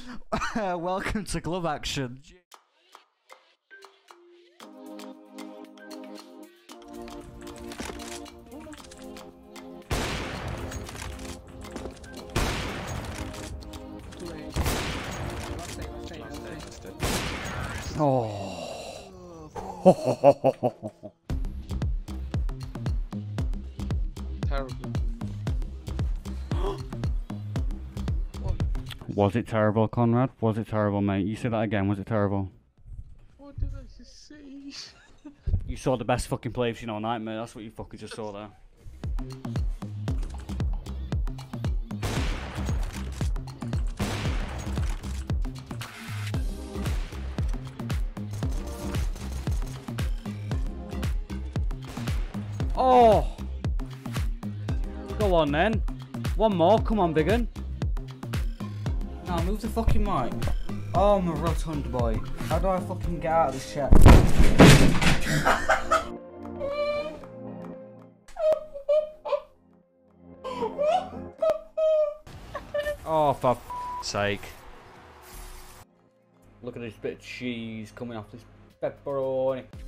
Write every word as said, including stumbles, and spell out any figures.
Welcome to Gloveaction. Oh. Terrible. Was it terrible, Conrad? Was it terrible, mate? You say that again. Was it terrible? What did I just say? You saw the best fucking play of you know nightmare. That's what you fucking just saw there. Oh! Go on then. One more. Come on, biggin. Now move the fucking mic. Oh, I'm a rotund boy. How do I fucking get out of this shit? Oh, for f***'s sake. Look at this bit of cheese coming off this pepperoni.